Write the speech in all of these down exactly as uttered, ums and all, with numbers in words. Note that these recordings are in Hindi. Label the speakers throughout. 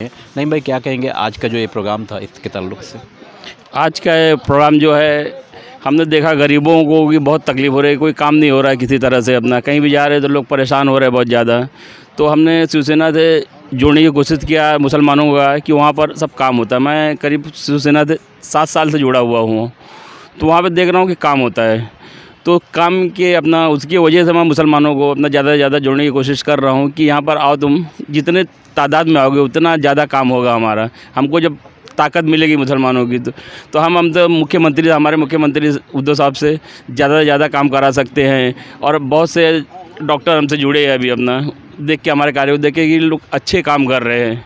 Speaker 1: नहीं भाई, क्या कहेंगे आज का जो ये प्रोग्राम था इसके ताल्लुक से?
Speaker 2: आज का ये प्रोग्राम जो है, हमने देखा गरीबों को भी बहुत तकलीफ़ हो रही है, कोई काम नहीं हो रहा है किसी तरह से। अपना कहीं भी जा रहे हैं तो लोग परेशान हो रहे हैं बहुत ज़्यादा। तो हमने शिवसेना से जोड़ने की कोशिश किया मुसलमानों का कि वहाँ पर सब काम होता है। मैं करीब शिवसेना से सात साल से जुड़ा हुआ हूँ, तो वहाँ पर देख रहा हूँ कि काम होता है। तो काम के अपना उसकी वजह से मैं मुसलमानों को अपना ज़्यादा से ज़्यादा जोड़ने की कोशिश कर रहा हूँ कि यहाँ पर आओ, तुम जितने तादाद में आओगे उतना ज़्यादा काम होगा हमारा। हमको जब ताकत मिलेगी मुसलमानों की तो तो हम हम तो मुख्यमंत्री हमारे मुख्यमंत्री उद्धव साहब से ज़्यादा से ज़्यादा काम करा सकते हैं। और बहुत से डॉक्टर हमसे जुड़े हैं अभी, अपना देख के हमारे कार्य को देख के कि लोग अच्छे काम कर रहे हैं।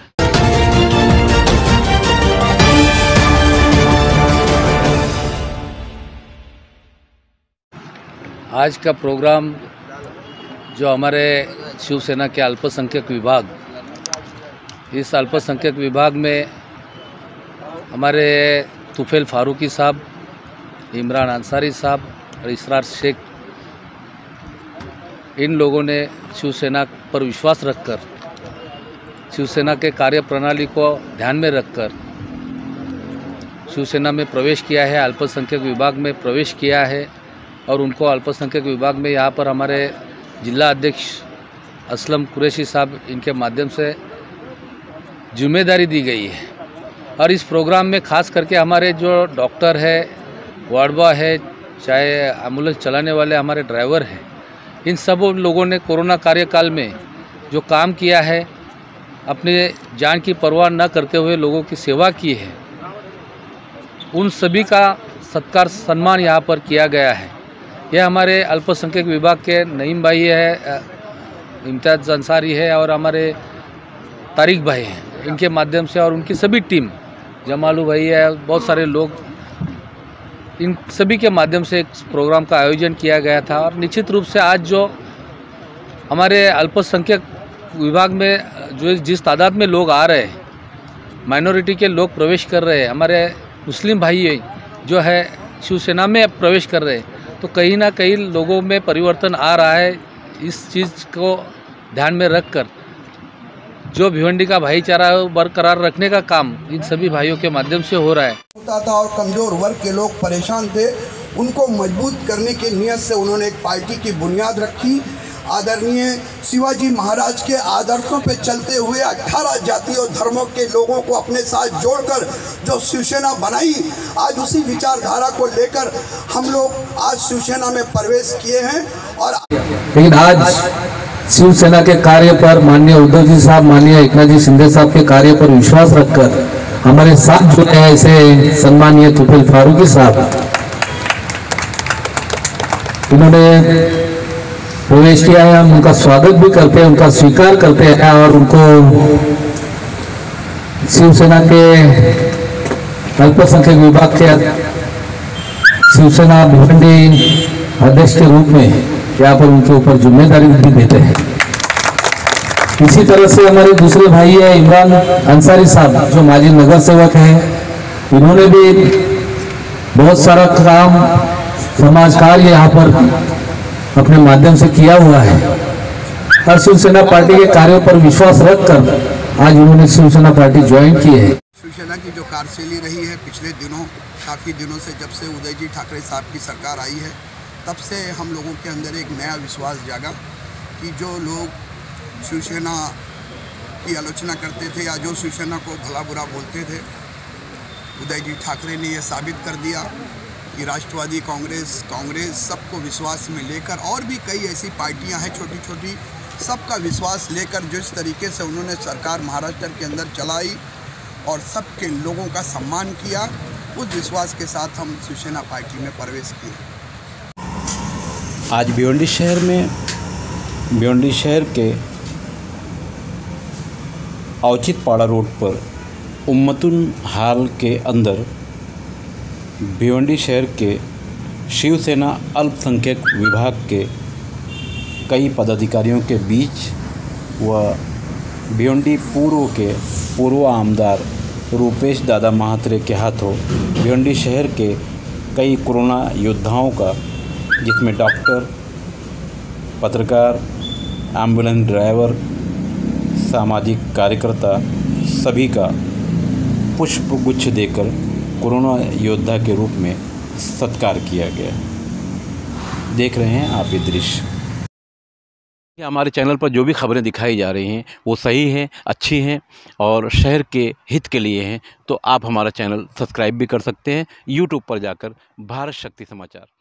Speaker 3: आज का प्रोग्राम जो हमारे शिवसेना के अल्पसंख्यक विभाग, इस अल्पसंख्यक विभाग में हमारे तुफैल फारूकी साहब, इमरान अंसारी साहब और इसरार शेख, इन लोगों ने शिवसेना पर विश्वास रखकर, शिवसेना के कार्य प्रणाली को ध्यान में रखकर शिवसेना में प्रवेश किया है, अल्पसंख्यक विभाग में प्रवेश किया है। और उनको अल्पसंख्यक विभाग में यहाँ पर हमारे जिला अध्यक्ष असलम कुरैशी साहब, इनके माध्यम से जिम्मेदारी दी गई है। और इस प्रोग्राम में खास करके हमारे जो डॉक्टर है, वार्ड बॉय है, चाहे एम्बुलेंस चलाने वाले हमारे ड्राइवर हैं, इन सब लोगों ने कोरोना कार्यकाल में जो काम किया है, अपने जान की परवाह न करते हुए लोगों की सेवा की है, उन सभी का सत्कार सम्मान यहाँ पर किया गया है। यह हमारे अल्पसंख्यक विभाग के नईम भाई है, इम्तियाज़ अंसारी है और हमारे तारिक भाई हैं, इनके माध्यम से, और उनकी सभी टीम, जमालू भाई है, बहुत सारे लोग, इन सभी के माध्यम से एक प्रोग्राम का आयोजन किया गया था। और निश्चित रूप से आज जो हमारे अल्पसंख्यक विभाग में जो जिस तादाद में लोग आ रहे हैं, माइनॉरिटी के लोग प्रवेश कर रहे हैं, हमारे मुस्लिम भाई जो है शिवसेना में प्रवेश कर रहे हैं, तो कहीं ना कहीं लोगों में परिवर्तन आ रहा है। इस चीज़ को ध्यान में रखकर जो भिवंडी का भाईचारा बरकरार रखने का काम इन सभी भाइयों के माध्यम से हो रहा है।
Speaker 4: होता था और कमज़ोर वर्ग के लोग परेशान थे, उनको मजबूत करने के नियत से उन्होंने एक पार्टी की बुनियाद रखी। आदरणीय शिवाजी महाराज के आदर्शों पे चलते हुए अठारह जाति और धर्मों के लोगों को अपने साथ जोड़कर जो शिवसेना बनाई, आज उसी विचारधारा को लेकर हम लोग आज शिवसेना में प्रवेश किए हैं। और
Speaker 5: लेकिन आज शिवसेना के कार्य पर माननीय उद्धव जी साहब, माननीय एकनाथ जी शिंदे साहब के कार्य पर विश्वास रखकर हमारे साथ जुड़े हैं ऐसे सम्मानीय तुफैल फारूकी साहब, इन्होंने प्रवेश किया है। हम उनका स्वागत भी करते हैं, उनका स्वीकार करते हैं और उनको शिवसेना के अल्पसंख्यक विभाग के शिवसेना भिवंडी अध्यक्ष के रूप में यहाँ पर उनके ऊपर जिम्मेदारी भी देते हैं। इसी तरह से हमारे दूसरे भाई है इमरान अंसारी साहब, जो माजी नगर सेवक हैं, इन्होंने भी बहुत सारा काम समाज कार्य यहाँ पर अपने माध्यम से किया हुआ है। और शिवसेना पार्टी के कार्यों पर विश्वास रखकर आज उन्होंने शिवसेना पार्टी ज्वाइन की है।
Speaker 4: शिवसेना की जो कार्यशैली रही है पिछले दिनों, काफ़ी दिनों से, जब से उदय जी ठाकरे साहब की सरकार आई है, तब से हम लोगों के अंदर एक नया विश्वास जागा कि जो लोग शिवसेना की आलोचना करते थे या जो शिवसेना को भला बुरा बोलते थे, उदय जी ठाकरे ने यह साबित कर दिया कि राष्ट्रवादी कांग्रेस कांग्रेस सबको विश्वास में लेकर, और भी कई ऐसी पार्टियां हैं छोटी छोटी, सबका विश्वास लेकर जिस तरीके से उन्होंने सरकार महाराष्ट्र के अंदर चलाई और सबके लोगों का सम्मान किया, उस विश्वास के साथ हम शिवसेना पार्टी में प्रवेश किए।
Speaker 1: आज भिवंडी शहर में भिवंडी शहर के औचित्यपाड़ा रोड पर उम्मतुन हाल के अंदर भिवंडी शहर के शिवसेना अल्पसंख्यक विभाग के कई पदाधिकारियों के बीच व भिवंडी पूर्व के पूर्व आमदार रूपेश दादा महात्रे के हाथों भिवंडी शहर के कई कोरोना योद्धाओं का, जिसमें डॉक्टर, पत्रकार, एम्बुलेंस ड्राइवर, सामाजिक कार्यकर्ता सभी का पुष्प गुच्छ देकर कोरोना योद्धा के रूप में सत्कार किया गया। देख रहे हैं आप ये दृश्य। हमारे चैनल पर जो भी खबरें दिखाई जा रही हैं वो सही हैं, अच्छी हैं और शहर के हित के लिए हैं, तो आप हमारा चैनल सब्सक्राइब भी कर सकते हैं यूट्यूब पर जाकर भारत शक्ति समाचार।